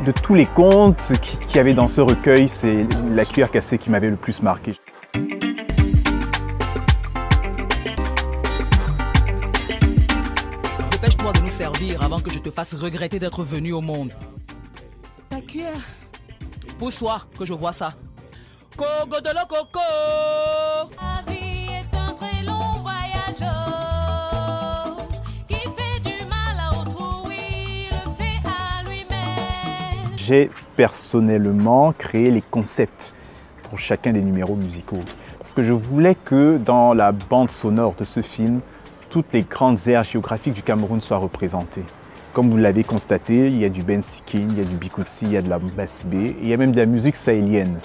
De tous les contes qu'il y avait dans ce recueil, c'est la cuillère cassée qui m'avait le plus marqué. Dépêche-toi de nous servir avant que je te fasse regretter d'être venu au monde. Ta cuillère. Pousse-toi, que je vois ça. Kogo de lo coco. La vie est un très long voyage qui fait du mal à autrui, le fait à lui-même. J'ai personnellement créé les concepts pour chacun des numéros musicaux. Parce que je voulais que dans la bande sonore de ce film, toutes les grandes aires géographiques du Cameroun soient représentées. Comme vous l'avez constaté, il y a du Ben Sikin, il y a du Bikoutsi, il y a de la Bassibé, et il y a même de la musique sahélienne.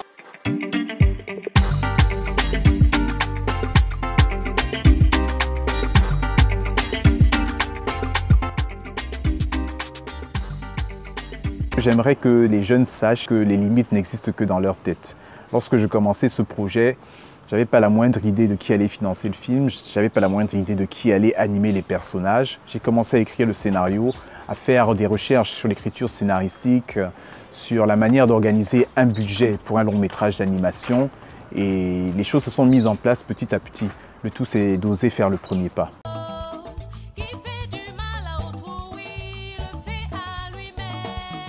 J'aimerais que les jeunes sachent que les limites n'existent que dans leur tête. Lorsque je commençais ce projet, je n'avais pas la moindre idée de qui allait financer le film, je n'avais pas la moindre idée de qui allait animer les personnages. J'ai commencé à écrire le scénario, à faire des recherches sur l'écriture scénaristique, sur la manière d'organiser un budget pour un long métrage d'animation. Et les choses se sont mises en place petit à petit. Le tout, c'est d'oser faire le premier pas.